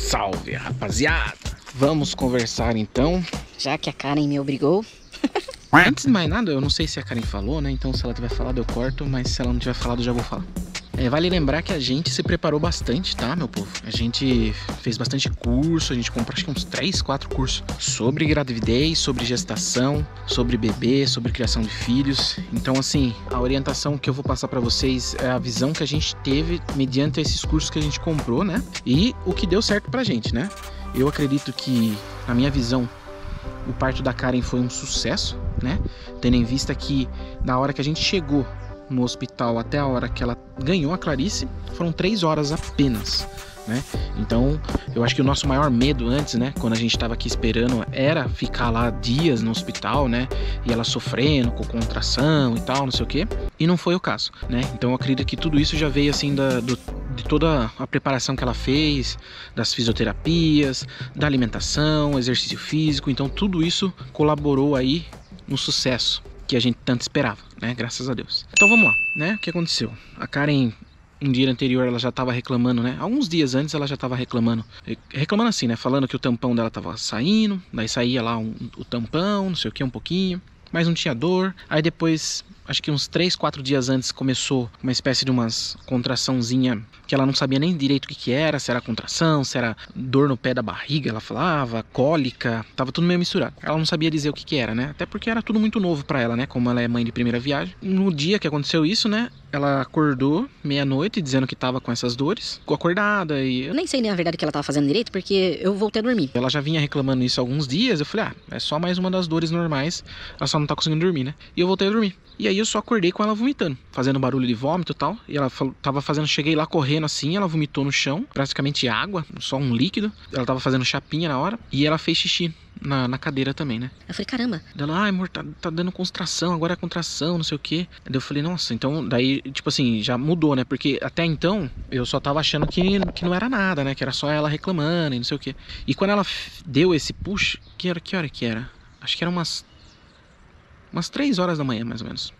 Salve, rapaziada! Vamos conversar então. Já que a Karen me obrigou. Antes de mais nada, eu não sei se a Karen falou, né? Então se ela tiver falado eu corto, mas se ela não tiver falado eu já vou falar. Vale lembrar que a gente se preparou bastante, tá, meu povo? A gente fez bastante curso, a gente comprou acho que uns 3, 4 cursos sobre gravidez, sobre gestação, sobre bebê, sobre criação de filhos. Então, assim, a orientação que eu vou passar pra vocês é a visão que a gente teve mediante esses cursos que a gente comprou, né? E o que deu certo pra gente, né? Eu acredito que, na minha visão, o parto da Karen foi um sucesso, né? Tendo em vista que na hora que a gente chegou no hospital até a hora que ela ganhou a Clarice, foram 3 horas apenas, né? Então, eu acho que o nosso maior medo antes, né, quando a gente estava aqui esperando, era ficar lá dias no hospital, né, e ela sofrendo com contração e tal, não sei o quê, e não foi o caso, né? Então, eu acredito que tudo isso já veio, assim, de toda a preparação que ela fez, das fisioterapias, da alimentação, exercício físico, então tudo isso colaborou aí no sucesso que a gente tanto esperava, né? Graças a Deus. Então vamos lá, né? O que aconteceu? A Karen, um dia anterior, ela já estava reclamando, né? Alguns dias antes ela já estava reclamando. Reclamando assim, né? Falando que o tampão dela estava saindo, daí saía lá o tampão, não sei o que, um pouquinho, mas não tinha dor. Aí depois, acho que uns 3, 4 dias antes, começou uma espécie de umas contraçãozinha que ela não sabia nem direito o que era, se era contração, se era dor no pé da barriga, ela falava, cólica, tava tudo meio misturado. Ela não sabia dizer o que era, né? Até porque era tudo muito novo pra ela, né? Como ela é mãe de primeira viagem. No dia que aconteceu isso, né? Ela acordou meia-noite dizendo que tava com essas dores. Ficou acordada e... Eu nem sei nem a verdade que ela tava fazendo direito, porque eu voltei a dormir. Ela já vinha reclamando isso há alguns dias. Eu falei, é só mais uma das dores normais. Ela só não tá conseguindo dormir, né? E eu voltei a dormir. E aí eu só acordei com ela vomitando, fazendo barulho de vômito e tal. E ela tava fazendo, cheguei lá correndo assim, ela vomitou no chão, praticamente água, só um líquido. Ela tava fazendo chapinha na hora. E ela fez xixi na cadeira também, né? Eu falei, caramba. Ela, amor, tá dando contração, agora é contração, não sei o quê. Daí eu falei, nossa, então, daí, tipo assim, já mudou, né? Porque até então, eu só tava achando que não era nada, né? Que era só ela reclamando e não sei o quê. E quando ela deu esse push, que hora que era? Acho que era umas 3 horas da manhã, mais ou menos.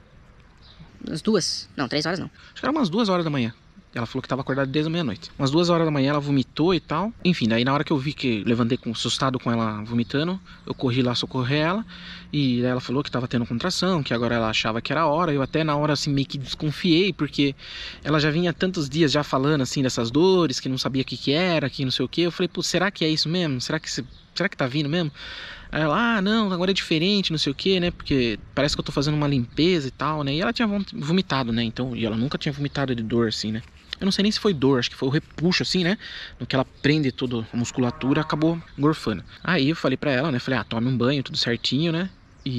Umas 2? Não, 3 horas não. Acho que era umas 2 horas da manhã. Ela falou que estava acordada desde a meia-noite. Umas 2 horas da manhã ela vomitou e tal. Enfim, daí na hora que eu vi que levantei assustado com ela vomitando, eu corri lá socorrer ela. E daí ela falou que estava tendo contração, que agora ela achava que era a hora. Eu até na hora assim meio que desconfiei, porque ela já vinha tantos dias já falando assim dessas dores, que não sabia o que era, que não sei o que. Eu falei, pô, será que é isso mesmo? Será que tá vindo mesmo? Aí ela, não, agora é diferente, não sei o que, né? Porque parece que eu tô fazendo uma limpeza e tal, né? E ela tinha vomitado, né? Então, e ela nunca tinha vomitado de dor, assim, né? Eu não sei nem se foi dor, acho que foi o repuxo, assim, né? No que ela prende toda a musculatura, acabou engorfando. Aí eu falei pra ela, né? Falei, tome um banho, tudo certinho, né?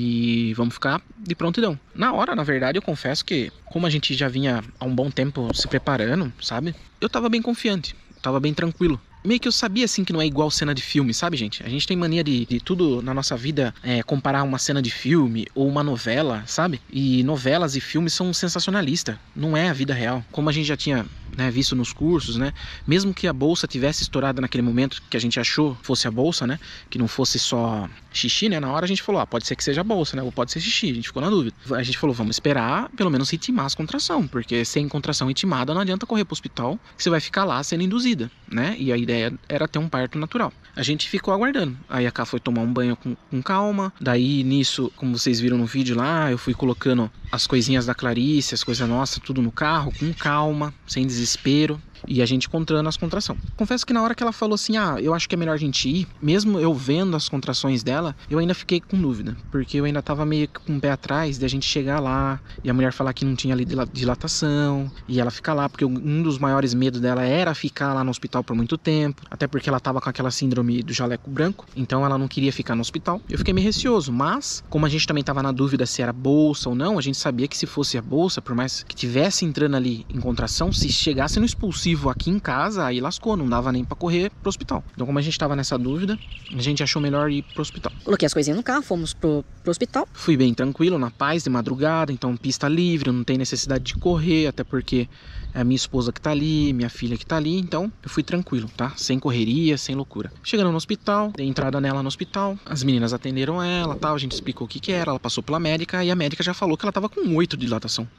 E vamos ficar de prontidão. Na hora, na verdade, eu confesso que, como a gente já vinha há um bom tempo se preparando, sabe? Eu tava bem confiante, tava bem tranquilo. Meio que eu sabia, assim, que não é igual cena de filme, sabe, gente? A gente tem mania de tudo na nossa vida comparar uma cena de filme ou uma novela, sabe? E novelas e filmes são sensacionalistas. Não é a vida real. Como a gente já tinha, né, visto nos cursos, né? Mesmo que a bolsa tivesse estourado naquele momento que a gente achou fosse a bolsa, né? Que não fosse só xixi, né? Na hora a gente falou, pode ser que seja a bolsa, né? Ou pode ser xixi. A gente ficou na dúvida. A gente falou, vamos esperar pelo menos ritmar as contração. Porque sem contração ritmada não adianta correr pro hospital, que você vai ficar lá sendo induzida, né? E a ideia era ter um parto natural. A gente ficou aguardando. Aí a Ká foi tomar um banho com calma. Daí nisso, como vocês viram no vídeo lá, eu fui colocando as coisinhas da Clarice, as coisas nossas, tudo no carro, com calma, sem desespero. E a gente encontrando as contrações. Confesso que na hora que ela falou assim, eu acho que é melhor a gente ir, mesmo eu vendo as contrações dela, eu ainda fiquei com dúvida. Porque eu ainda tava meio com o pé atrás de a gente chegar lá e a mulher falar que não tinha ali dilatação, e ela ficar lá, porque um dos maiores medos dela era ficar lá no hospital por muito tempo, até porque ela tava com aquela síndrome do jaleco branco, então ela não queria ficar no hospital. Eu fiquei meio receoso, mas como a gente também tava na dúvida se era bolsa ou não, a gente sabia que se fosse a bolsa, por mais que tivesse entrando ali em contração, se chegasse no expulsivo aqui em casa, aí lascou, não dava nem pra correr pro hospital. Então, como a gente tava nessa dúvida, a gente achou melhor ir pro hospital. Coloquei as coisinhas no carro, fomos pro hospital. Fui bem tranquilo, na paz, de madrugada, então pista livre, não tem necessidade de correr, até porque é a minha esposa que tá ali, minha filha que tá ali, então eu fui tranquilo, tá? Sem correria, sem loucura. Chegando no hospital, dei entrada nela no hospital, as meninas atenderam ela, tal, a gente explicou o que era, ela passou pela médica e a médica já falou que ela tava com 8 de dilatação.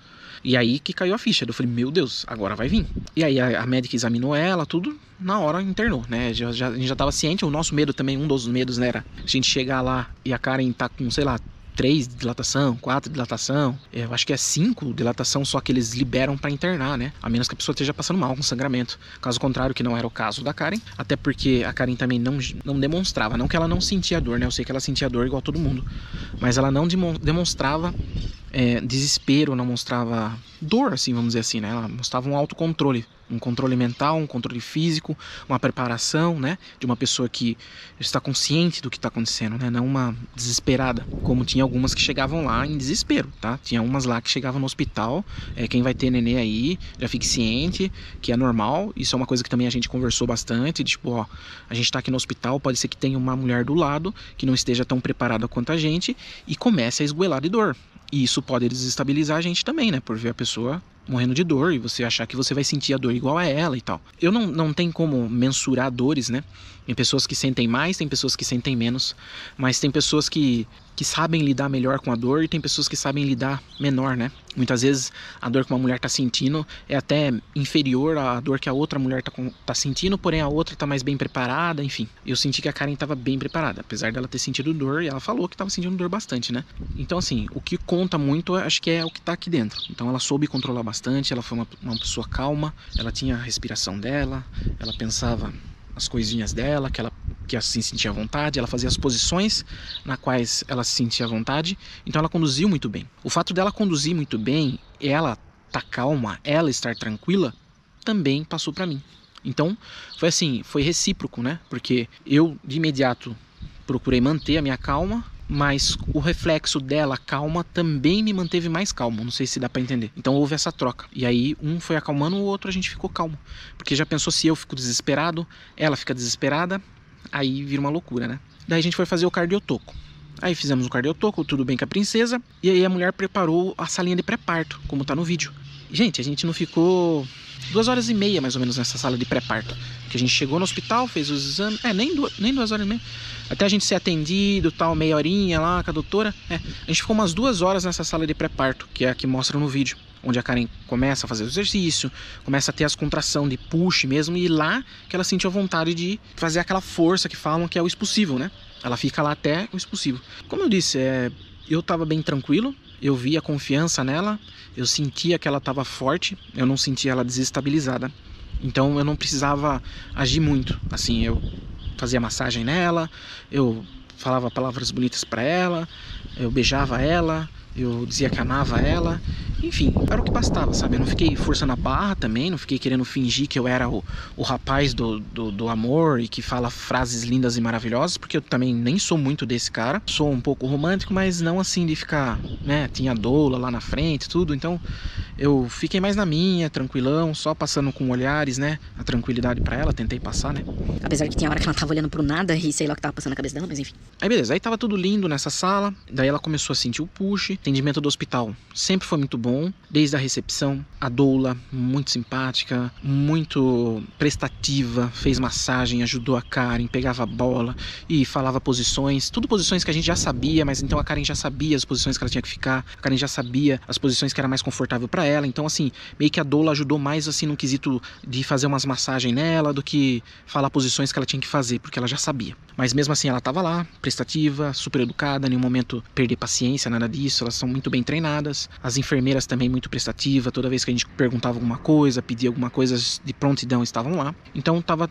E aí que caiu a ficha. Eu falei, meu Deus, agora vai vir. E aí a médica examinou ela, tudo, na hora internou, né? A gente já tava ciente. O nosso medo também, um dos medos, né, era a gente chegar lá e a Karen tá com, sei lá, 3 de dilatação, 4 de dilatação, eu acho que é 5 de dilatação só que eles liberam para internar, né? A menos que a pessoa esteja passando mal com sangramento. Caso contrário, que não era o caso da Karen, até porque a Karen também não demonstrava, não que ela não sentia dor, né? Eu sei que ela sentia dor igual a todo mundo, mas ela não demonstrava desespero, não mostrava dor, assim, vamos dizer assim, né? Ela mostrava um autocontrole, um controle mental, um controle físico, uma preparação, né? De uma pessoa que está consciente do que está acontecendo, né? Não uma desesperada, como tinha algumas que chegavam lá em desespero, tá? Tinha umas lá que chegavam no hospital, quem vai ter nenê aí, já fique ciente, que é normal. Isso é uma coisa que também a gente conversou bastante, tipo, ó, a gente tá aqui no hospital, pode ser que tenha uma mulher do lado que não esteja tão preparada quanto a gente e comece a esgoelar de dor. E isso pode desestabilizar a gente também, né? Por ver a pessoa morrendo de dor e você achar que você vai sentir a dor igual a ela e tal. Eu não tenho como mensurar dores, né? Tem pessoas que sentem mais, tem pessoas que sentem menos, mas tem pessoas que sabem lidar melhor com a dor e tem pessoas que sabem lidar menor, né? Muitas vezes a dor que uma mulher tá sentindo é até inferior à dor que a outra mulher tá sentindo, porém a outra tá mais bem preparada, enfim. Eu senti que a Karen tava bem preparada, apesar dela ter sentido dor, e ela falou que tava sentindo dor bastante, né? Então assim, o que conta muito, acho que é o que tá aqui dentro. Então ela soube controlar bastante, ela foi uma pessoa calma, ela tinha a respiração dela, ela pensava as coisinhas dela, que assim sentia à vontade, ela fazia as posições na quais ela se sentia à vontade, então ela conduziu muito bem. O fato dela conduzir muito bem, ela tá calma, ela estar tranquila, também passou pra mim. Então, foi assim, foi recíproco, né? Porque eu, de imediato, procurei manter a minha calma, mas o reflexo dela calma também me manteve mais calmo, não sei se dá pra entender. Então houve essa troca, e aí um foi acalmando, o outro a gente ficou calmo. Porque já pensou se eu fico desesperado, ela fica desesperada, aí vira uma loucura, né? Daí a gente foi fazer o cardiotoco. Aí fizemos o cardiotoco, tudo bem com a princesa, e aí a mulher preparou a salinha de pré-parto, como tá no vídeo. Gente, a gente não ficou 2h30 mais ou menos nessa sala de pré-parto. Que a gente chegou no hospital, fez os exames, nem 2h30. Até a gente ser atendido, tal, meia horinha lá com a doutora. A gente ficou umas 2 horas nessa sala de pré-parto, que é a que mostra no vídeo. Onde a Karen começa a fazer o exercício, começa a ter as contrações de push mesmo, e lá que ela sentiu a vontade de fazer aquela força que falam que é o expulsivo, né? Ela fica lá até o expulsivo. Como eu disse, eu tava bem tranquilo, eu via confiança nela, eu sentia que ela tava forte, eu não sentia ela desestabilizada. Então eu não precisava agir muito, assim, eu fazia massagem nela, eu falava palavras bonitas pra ela, eu beijava ela, eu dizia que amava ela, enfim, era o que bastava, sabe? Eu não fiquei forçando a barra também, não fiquei querendo fingir que eu era o rapaz do amor e que fala frases lindas e maravilhosas, porque eu também nem sou muito desse cara. Sou um pouco romântico, mas não assim de ficar, né? Tinha doula lá na frente, tudo, então eu fiquei mais na minha, tranquilão, só passando com olhares, né? A tranquilidade pra ela, tentei passar, né? Apesar que tinha hora que ela tava olhando pro nada e sei lá o que tava passando na cabeça dela, mas enfim. Aí beleza, aí tava tudo lindo nessa sala, daí ela começou a sentir o push. Atendimento do hospital sempre foi muito bom, desde a recepção, a doula muito simpática, muito prestativa, fez massagem, ajudou a Karen, pegava a bola e falava posições, tudo posições que a gente já sabia, mas então a Karen já sabia as posições que ela tinha que ficar, a Karen já sabia as posições que era mais confortável pra ela, então assim, meio que a doula ajudou mais assim no quesito de fazer umas massagens nela do que falar posições que ela tinha que fazer, porque ela já sabia. Mas mesmo assim ela tava lá, prestativa, super educada, em nenhum momento perder paciência, nada disso, elas são muito bem treinadas. As enfermeiras também muito prestativas, toda vez que a gente perguntava alguma coisa, pedia alguma coisa, de prontidão estavam lá. Então tava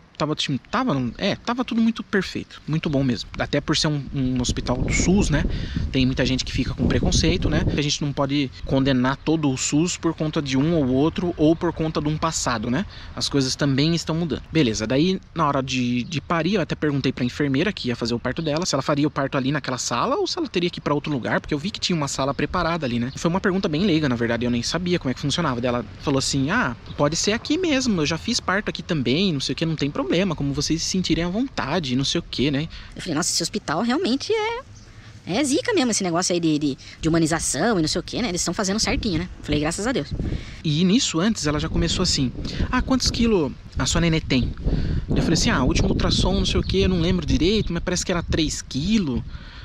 tudo muito perfeito, muito bom mesmo. Até por ser um hospital do SUS, né? Tem muita gente que fica com preconceito, né? A gente não pode condenar todo o SUS por conta de um ou outro ou por conta de um passado, né? As coisas também estão mudando. Beleza, daí na hora de parir, eu até perguntei pra enfermeira que ia fazer o parto dela, se ela faria o parto ali naquela sala ou se ela teria que ir pra outro lugar, porque eu vi que tinha uma sala preparada ali, né? Foi uma pergunta bem leiga, na verdade, eu nem sabia como é que funcionava. Daí ela falou assim, pode ser aqui mesmo, eu já fiz parto aqui também, não sei o que, não tem problema, como vocês se sentirem à vontade, não sei o que, né? Eu falei, nossa, esse hospital realmente é zica mesmo, esse negócio aí de humanização e não sei o que, né? Eles estão fazendo certinho, né? Eu falei, graças a Deus. E nisso, antes, ela já começou assim, quantos quilos a sua nenê tem? Eu falei assim, último ultrassom, não sei o que, eu não lembro direito, mas parece que era 3 quilos.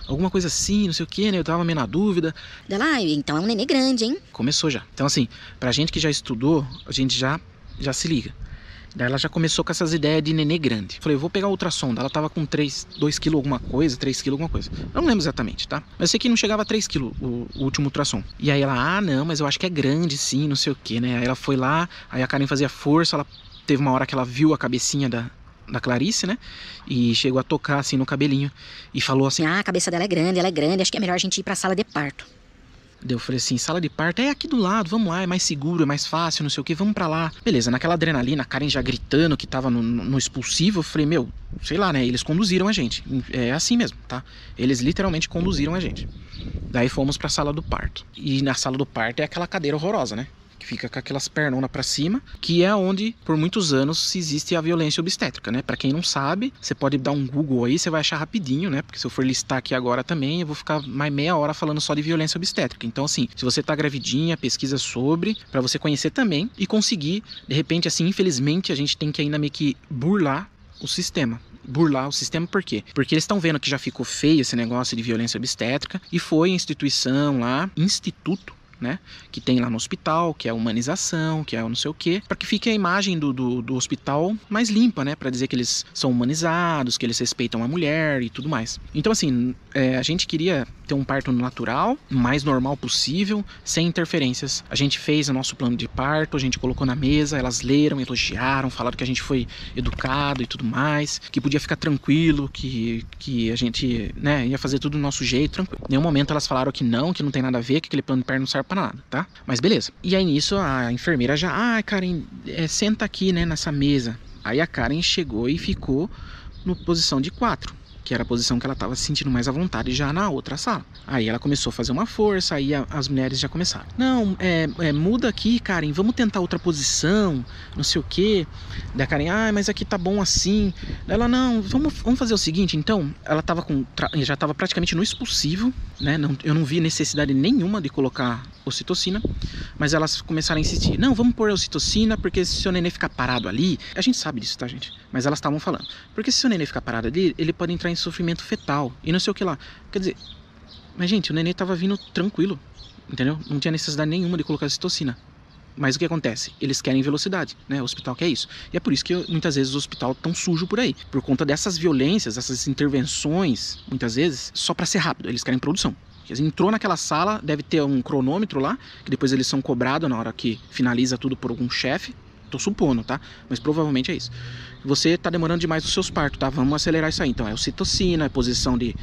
alguma coisa assim, não sei o que, né? Eu tava meio na dúvida. Dela, então é um nenê grande, hein? Começou já. Então assim, pra gente que já estudou, a gente já se liga. Daí ela já começou com essas ideias de nenê grande. Falei, eu vou pegar o ultrassom. Ela tava com 2 kg alguma coisa, 3 kg alguma coisa. Eu não lembro exatamente, tá? Mas eu sei que não chegava a 3 kg o último ultrassom. E aí ela, não, mas eu acho que é grande sim, não sei o que, né? Aí ela foi lá, aí a Karen fazia força, ela teve uma hora que ela viu a cabecinha da Clarice, né? E chegou a tocar assim no cabelinho. E falou assim, a cabeça dela é grande, acho que é melhor a gente ir pra sala de parto. Daí eu falei assim, sala de parto é aqui do lado, vamos lá, é mais seguro, é mais fácil, não sei o que, vamos pra lá. Beleza, naquela adrenalina, a Karen já gritando que tava no expulsivo, eu falei, meu, sei lá, né, eles conduziram a gente. É assim mesmo, tá? Eles literalmente conduziram a gente. Daí fomos pra sala do parto. E na sala do parto é aquela cadeira horrorosa, né? Que fica com aquelas pernonas pra cima, que é onde, por muitos anos, existe a violência obstétrica, né? Pra quem não sabe, você pode dar um Google aí, você vai achar rapidinho, né? Porque se eu for listar aqui agora também, eu vou ficar mais meia hora falando só de violência obstétrica. Então, assim, se você tá gravidinha, pesquisa sobre, pra você conhecer também e conseguir, de repente, assim, infelizmente, a gente tem que ainda meio que burlar o sistema. Burlar o sistema por quê? Porque eles estão vendo que já ficou feio esse negócio de violência obstétrica e foi a instituição lá, instituto, né, que tem lá no hospital, que é a humanização, que é o não sei o que, para que fique a imagem do hospital mais limpa, né, para dizer que eles são humanizados, que eles respeitam a mulher e tudo mais. Então assim, a gente queria ter um parto natural, o mais normal possível, sem interferências. A gente fez o nosso plano de parto, a gente colocou na mesa, elas leram, elogiaram, falaram que a gente foi educado e tudo mais, que podia ficar tranquilo, que a gente, né, ia fazer tudo do nosso jeito, tranquilo. Em nenhum momento elas falaram que não tem nada a ver, que aquele plano de parto não serve pra nada, tá? Mas beleza. E aí nisso a enfermeira já, Karen, senta aqui, né, nessa mesa. Aí a Karen chegou e ficou na posição de 4, que era a posição que ela estava se sentindo mais à vontade já na outra sala. Aí ela começou a fazer uma força, aí as mulheres já começaram. Não, muda aqui, Karen, vamos tentar outra posição, não sei o quê. Da Karen, mas aqui tá bom assim. Ela, não, vamos fazer o seguinte, então. Ela tava já estava praticamente no expulsivo, né? Eu não vi necessidade nenhuma de colocar ocitocina, mas elas começaram a insistir. Não, vamos pôr a ocitocina, porque se o seu nenê ficar parado ali, a gente sabe disso, tá, gente? Mas elas estavam falando. Porque se o seu nenê ficar parado ali, ele pode entrar em sofrimento fetal e não sei o que lá. Quer dizer, mas gente, o nenê tava vindo tranquilo, entendeu? Não tinha necessidade nenhuma de colocar ocitocina. Mas o que acontece? Eles querem velocidade, né? O hospital quer isso. E é por isso que muitas vezes o hospital tá tão sujo por aí. Por conta dessas violências, dessas intervenções, muitas vezes, só para ser rápido. Eles querem produção. Entrou naquela sala, deve ter um cronômetro lá, que depois eles são cobrados na hora que finaliza tudo por algum chefe. Tô supondo, tá? Mas provavelmente é isso. Você tá demorando demais os seus partos, tá? Vamos acelerar isso aí. Então é ocitocina, é posição de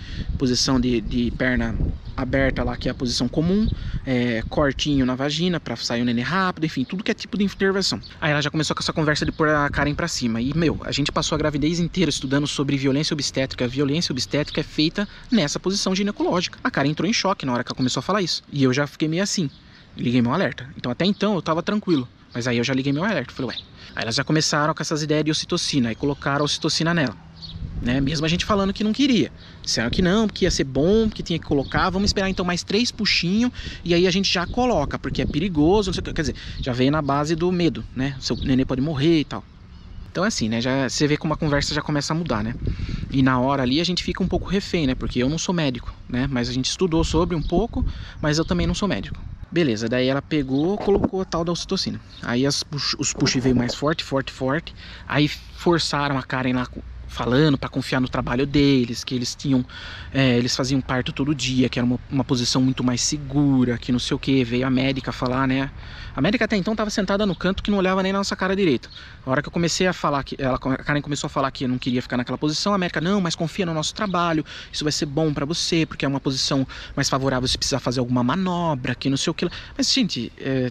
perna aberta lá, que é a posição comum, cortinho na vagina pra sair o nenê rápido, enfim, tudo que é tipo de intervenção. Aí ela já começou com essa conversa de pôr a Karen pra cima. E, a gente passou a gravidez inteira estudando sobre violência obstétrica. A violência obstétrica é feita nessa posição ginecológica. A Karen entrou em choque na hora que ela começou a falar isso. E eu já fiquei meio assim. Liguei meu alerta. Então até então eu tava tranquilo. Mas aí eu já liguei meu alerta, falei, Aí elas já começaram com essas ideias de ocitocina, aí colocaram a ocitocina nela, né? Mesmo a gente falando que não queria. Disseram que não, que ia ser bom, que tinha que colocar, vamos esperar então mais 3 puxinhos, e aí a gente já coloca, porque é perigoso, não sei o que. Quer dizer, já veio na base do medo, né? Seu nenê pode morrer e tal. Então é assim, né? Já, você vê como a conversa já começa a mudar, né? E na hora ali a gente fica um pouco refém, né? Porque eu não sou médico, né? Mas a gente estudou sobre um pouco, mas eu também não sou médico. Beleza, daí ela pegou, colocou a tal da ocitocina. Aí os push veio mais forte. Aí forçaram a Karen lá falando para confiar no trabalho deles, que eles tinham, eles faziam parto todo dia, que era uma posição muito mais segura, que não sei o que. Veio a médica falar, né? A médica até então estava sentada no canto que não olhava nem na nossa cara direito. A hora que eu comecei a falar, a Karen começou a falar que eu não queria ficar naquela posição, a médica, não, mas confia no nosso trabalho, isso vai ser bom para você, porque é uma posição mais favorável se precisar fazer alguma manobra, que não sei o que. Mas, gente,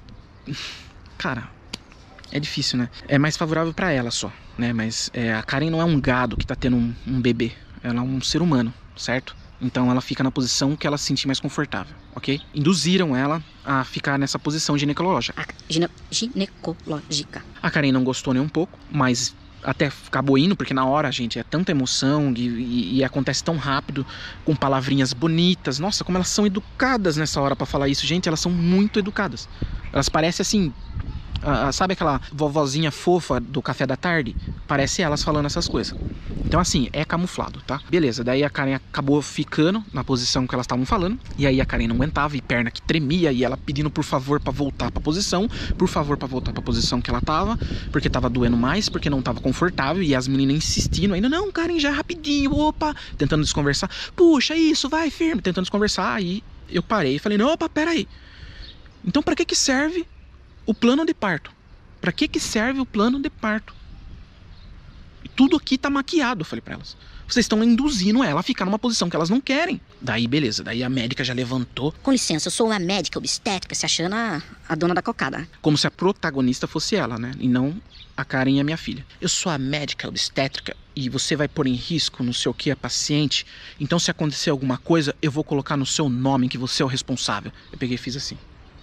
cara, é difícil, né? É mais favorável para ela só, né? Mas a Karen não é um gado que tá tendo um bebê, ela é um ser humano, certo? Então ela fica na posição que ela se sentir mais confortável, ok? Induziram ela a ficar nessa posição ginecológica. Ginecológica. A Karen não gostou nem um pouco, mas até acabou indo, porque na hora, gente, é tanta emoção e acontece tão rápido, com palavrinhas bonitas. Nossa, como elas são educadas nessa hora pra falar isso, gente, elas são muito educadas. Elas parecem assim... sabe aquela vovozinha fofa do café da tarde? Parece elas falando essas coisas. Então assim, é camuflado, tá? Beleza, daí a Karen acabou ficando na posição que elas estavam falando. E aí a Karen não aguentava, e perna que tremia, e ela pedindo por favor pra voltar pra posição. Por favor pra voltar pra posição que ela tava, porque tava doendo mais, porque não tava confortável. E as meninas insistindo ainda, não, Karen, já é rapidinho, opa, tentando desconversar. Puxa, isso, vai firme, tentando desconversar. Aí eu parei e falei, não, opa, peraí. Então pra que serve o plano de parto? Pra que serve o plano de parto? E tudo aqui tá maquiado, eu falei pra elas. Vocês estão induzindo ela a ficar numa posição que elas não querem. Daí, beleza. Daí a médica já levantou. Com licença, eu sou uma médica obstétrica, se achando a dona da cocada. Como se a protagonista fosse ela, né? E não a Karen e a minha filha. Eu sou a médica obstétrica e você vai pôr em risco não sei o que a paciente. Então se acontecer alguma coisa, eu vou colocar no seu nome que você é o responsável. Eu peguei e fiz assim.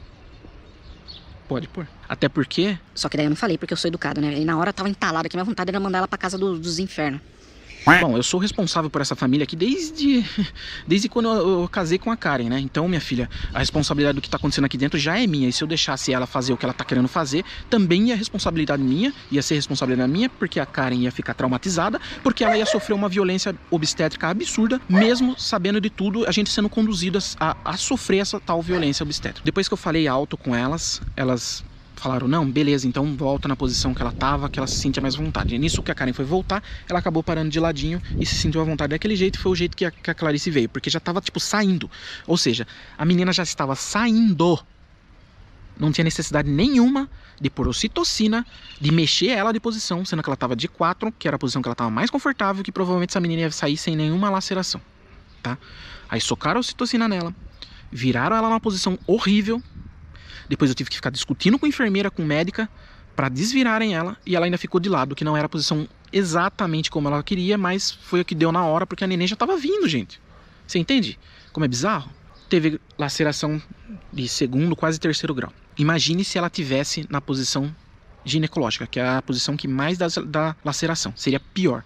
Pode pôr. Até porque... Só que daí eu não falei porque eu sou educado, né? E na hora eu tava entalado aqui, minha vontade era mandar ela pra casa dos infernos. Bom, eu sou responsável por essa família aqui desde quando eu casei com a Karen, né? Então, minha filha, a responsabilidade do que tá acontecendo aqui dentro já é minha. E se eu deixasse ela fazer o que ela tá querendo fazer, também ia responsabilidade minha, ia ser responsabilidade minha, porque a Karen ia ficar traumatizada, porque ela ia sofrer uma violência obstétrica absurda, mesmo sabendo de tudo, a gente sendo conduzido a sofrer essa tal violência obstétrica. Depois que eu falei alto com elas, elas falaram, não, beleza, então volta na posição que ela tava, que ela se sentia mais à vontade. E nisso que a Karen foi voltar, ela acabou parando de ladinho e se sentiu à vontade daquele jeito. Foi o jeito que a Clarice veio, porque já tava, tipo, saindo. Ou seja, a menina já estava saindo. Não tinha necessidade nenhuma de pôr ocitocina, de mexer ela de posição, sendo que ela tava de 4, que era a posição que ela tava mais confortável, que provavelmente essa menina ia sair sem nenhuma laceração, tá? Aí socaram a ocitocina nela, viraram ela numa posição horrível. Depois eu tive que ficar discutindo com a enfermeira, com a médica, para desvirarem ela. E ela ainda ficou de lado, que não era a posição exatamente como ela queria, mas foi o que deu na hora, porque a neném já estava vindo, gente. Você entende como é bizarro? Teve laceração de 2º, quase 3º grau. Imagine se ela tivesse na posição ginecológica, que é a posição que mais dá laceração. Seria pior.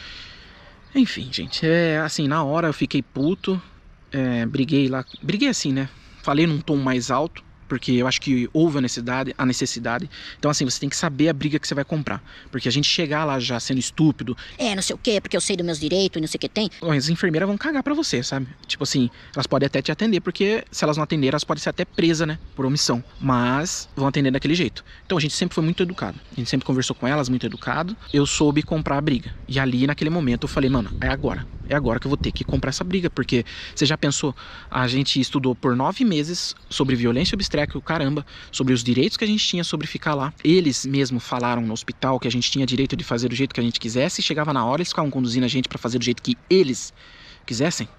Enfim, gente, assim, na hora eu fiquei puto, briguei lá. Briguei assim, né? Falei num tom mais alto, porque eu acho que houve a necessidade. Então assim, você tem que saber a briga que você vai comprar. Porque a gente chegar lá já sendo estúpido... não sei o quê, porque eu sei dos meus direitos e não sei o que tem. As enfermeiras vão cagar pra você, sabe? Tipo assim, elas podem até te atender, porque se elas não atenderem, elas podem ser até presas, né? Por omissão. Mas vão atender daquele jeito. Então a gente sempre foi muito educado. A gente sempre conversou com elas, muito educado. Eu soube comprar a briga. E ali, naquele momento, eu falei, mano, é agora. É agora que eu vou ter que comprar essa briga. Porque você já pensou, a gente estudou por 9 meses sobre violência obstétrica, o caramba, sobre os direitos que a gente tinha sobre ficar lá. Eles mesmo falaram no hospital que a gente tinha direito de fazer do jeito que a gente quisesse, e chegava na hora eles ficavam conduzindo a gente para fazer do jeito que eles quisessem.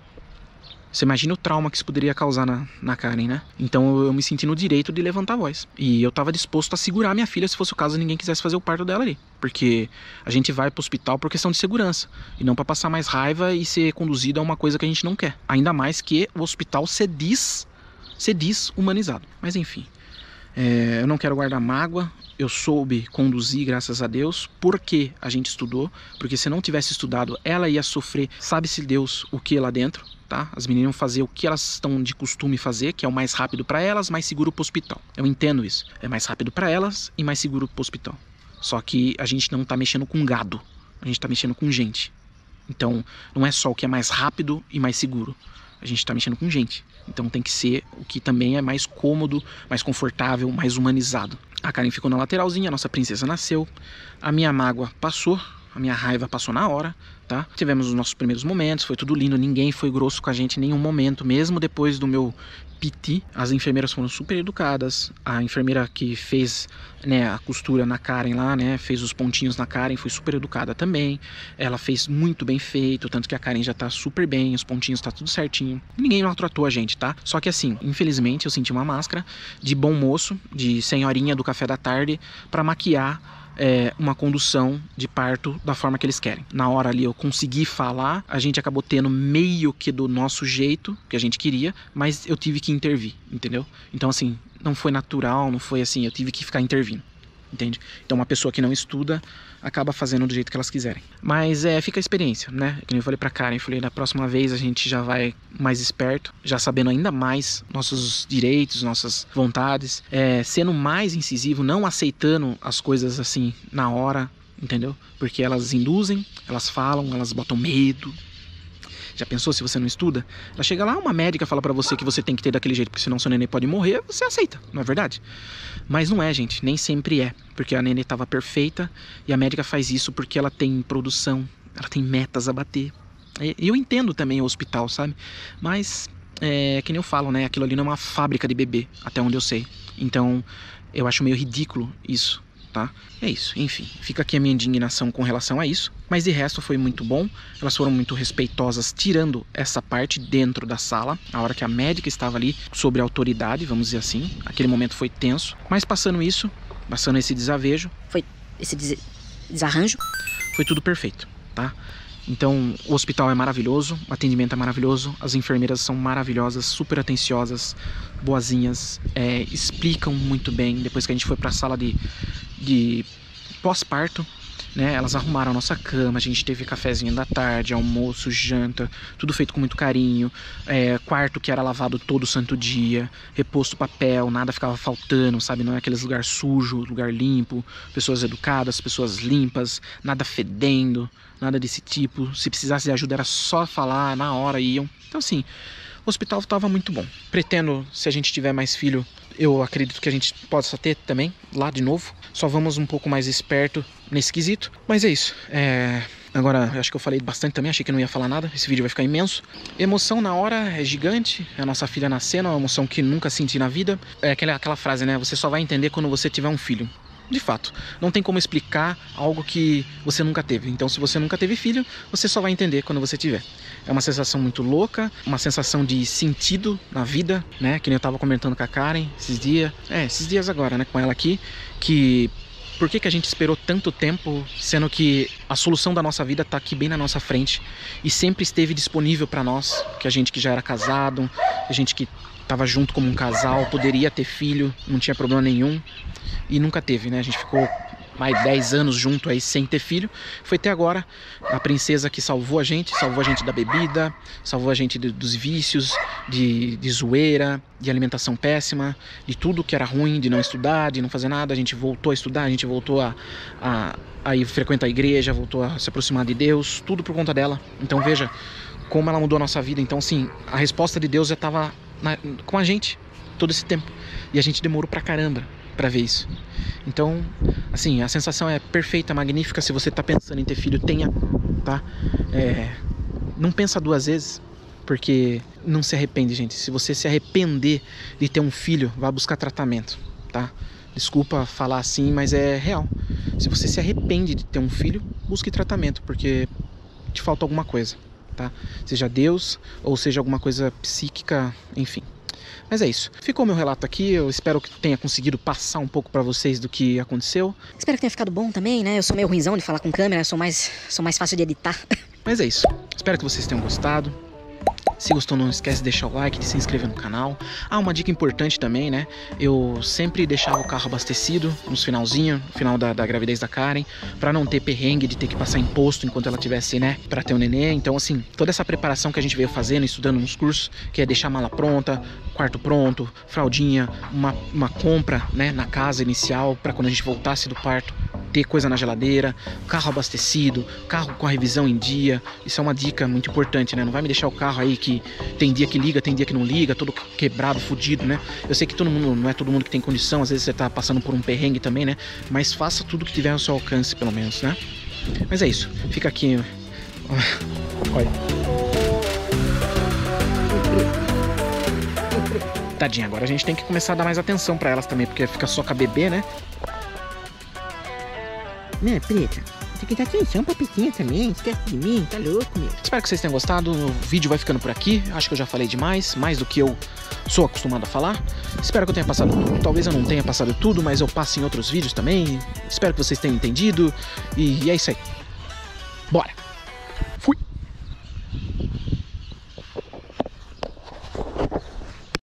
Você imagina o trauma que isso poderia causar na Karen, né? Então eu me senti no direito de levantar a voz. E eu tava disposto a segurar minha filha se fosse o caso ninguém quisesse fazer o parto dela ali. Porque a gente vai pro hospital por questão de segurança. E não pra passar mais raiva e ser conduzido a uma coisa que a gente não quer. Ainda mais que o hospital se diz humanizado. Mas enfim, eu não quero guardar mágoa. Eu soube conduzir, graças a Deus, porque a gente estudou. Porque se não tivesse estudado, ela ia sofrer, sabe-se Deus o que lá dentro, tá? As meninas iam fazer o que elas estão de costume fazer, que é o mais rápido para elas, mais seguro pro hospital. Eu entendo isso. É mais rápido para elas e mais seguro pro hospital. Só que a gente não tá mexendo com gado. A gente tá mexendo com gente. Então, não é só o que é mais rápido e mais seguro. A gente tá mexendo com gente. Então tem que ser o que também é mais cômodo, mais confortável, mais humanizado. A Karen ficou na lateralzinha, a nossa princesa nasceu. A minha mágoa passou, a minha raiva passou na hora, tá? Tivemos os nossos primeiros momentos, foi tudo lindo, ninguém foi grosso com a gente em nenhum momento. Mesmo depois do meu PT, as enfermeiras foram super educadas. A enfermeira que fez, né, a costura na Karen lá, né, fez os pontinhos na Karen, foi super educada também. Ela fez muito bem feito, tanto que a Karen já tá super bem, os pontinhos tá tudo certinho. Ninguém maltratou a gente, tá? Só que assim, infelizmente eu senti uma máscara de bom moço, de senhorinha do café da tarde, pra maquiar uma condução de parto da forma que eles querem. Na hora ali eu consegui falar, a gente acabou tendo meio que do nosso jeito, que a gente queria, mas eu tive que intervir, entendeu? Então assim, não foi natural, não foi assim, eu tive que ficar intervindo, entende? Então uma pessoa que não estuda acaba fazendo do jeito que elas quiserem. Mas fica a experiência, né? Como eu falei pra Karen, falei, da próxima vez a gente já vai mais esperto, já sabendo ainda mais nossos direitos, nossas vontades, sendo mais incisivo, não aceitando as coisas assim na hora, entendeu? Porque elas induzem, elas falam, elas botam medo. Já pensou se você não estuda? Ela chega lá, uma médica fala pra você que você tem que ter daquele jeito, porque senão seu nenê pode morrer, você aceita, não é verdade? Mas não é, gente, nem sempre é, porque a nenê tava perfeita e a médica faz isso porque ela tem produção, ela tem metas a bater. E eu entendo também o hospital, sabe? Mas, que nem eu falo, né? Aquilo ali não é uma fábrica de bebê, até onde eu sei. Então, eu acho meio ridículo isso, tá? É isso, enfim. Fica aqui a minha indignação com relação a isso. Mas de resto foi muito bom. Elas foram muito respeitosas, tirando essa parte dentro da sala. A hora que a médica estava ali, sobre a autoridade, vamos dizer assim. Aquele momento foi tenso. Mas passando isso, passando esse desavejo... Foi esse desarranjo? Foi tudo perfeito, tá? Então, o hospital é maravilhoso, o atendimento é maravilhoso, as enfermeiras são maravilhosas, super atenciosas, boazinhas, explicam muito bem. Depois que a gente foi para a sala de pós-parto, né, elas arrumaram a nossa cama, a gente teve cafezinho da tarde, almoço, janta, tudo feito com muito carinho, quarto que era lavado todo santo dia, reposto papel, nada ficava faltando, sabe, não é aqueles lugar sujo, lugar limpo, pessoas educadas, pessoas limpas, nada fedendo, nada desse tipo. Se precisasse de ajuda era só falar, na hora iam. Então assim, o hospital estava muito bom. Pretendo, se a gente tiver mais filho, eu acredito que a gente possa ter também, lá de novo. Só vamos um pouco mais esperto nesse quesito. Mas é isso. Agora, acho que eu falei bastante também, achei que não ia falar nada. Esse vídeo vai ficar imenso. Emoção na hora é gigante. É a nossa filha nascendo, é uma emoção que nunca senti na vida. É aquela frase, né? Você só vai entender quando você tiver um filho. De fato, não tem como explicar algo que você nunca teve. Então, se você nunca teve filho, você só vai entender quando você tiver. É uma sensação muito louca, uma sensação de sentido na vida, né? Que nem eu tava comentando com a Karen esses dias agora, né? Com ela aqui, que... Por que a gente esperou tanto tempo, sendo que a solução da nossa vida tá aqui bem na nossa frente e sempre esteve disponível para nós, que a gente que já era casado, a gente que tava junto como um casal, poderia ter filho, não tinha problema nenhum e nunca teve, né? A gente ficou mais 10 anos junto aí sem ter filho. Foi até agora a princesa que salvou a gente da bebida, salvou a gente dos vícios, de zoeira, de alimentação péssima, de tudo que era ruim, de não estudar, de não fazer nada. A gente voltou a estudar, a gente voltou a ir frequentar a igreja, voltou a se aproximar de Deus, tudo por conta dela. Então veja como ela mudou a nossa vida. Então assim, a resposta de Deus já estava com a gente todo esse tempo. E a gente demorou pra caramba pra ver isso. Então, assim, a sensação é perfeita, magnífica. Se você tá pensando em ter filho, tenha, tá? Não pensa duas vezes, porque não se arrepende, gente. Se você se arrepender de ter um filho, vá buscar tratamento, tá? Desculpa falar assim, mas é real. Se você se arrepende de ter um filho, busque tratamento, porque te falta alguma coisa, tá? Seja Deus ou seja alguma coisa psíquica, enfim. Mas é isso. Ficou meu relato aqui. Eu espero que tenha conseguido passar um pouco pra vocês do que aconteceu. Espero que tenha ficado bom também, né? Eu sou meio ruinzão de falar com câmera, sou mais fácil de editar. Mas é isso. Espero que vocês tenham gostado. Se gostou, não esquece de deixar o like, de se inscrever no canal. Uma dica importante também, né? Eu sempre deixava o carro abastecido no final da gravidez da Karen, pra não ter perrengue de ter que passar imposto enquanto ela tivesse, né, pra ter um nenê. Então, assim, toda essa preparação que a gente veio fazendo, estudando nos cursos, que é deixar a mala pronta, quarto pronto, fraldinha, uma compra, né, na casa inicial, pra quando a gente voltasse do parto, ter coisa na geladeira, carro abastecido, carro com a revisão em dia. Isso é uma dica muito importante, né? Não vai me deixar o carro aí que tem dia que liga, tem dia que não liga, todo quebrado, fudido, né? Eu sei que todo mundo, não é todo mundo que tem condição, às vezes você tá passando por um perrengue também, né? Mas faça tudo que tiver ao seu alcance, pelo menos, né? Mas é isso, fica aqui. Olha. Tadinha, agora a gente tem que começar a dar mais atenção pra elas também, porque fica só com a bebê, né? Né, preta? Tem que dar atenção pra pequena também, esquece de mim, tá louco, meu. Espero que vocês tenham gostado, o vídeo vai ficando por aqui. Acho que eu já falei demais, mais do que eu sou acostumado a falar. Espero que eu tenha passado tudo, talvez eu não tenha passado tudo, mas eu passo em outros vídeos também. Espero que vocês tenham entendido, e é isso aí. Bora!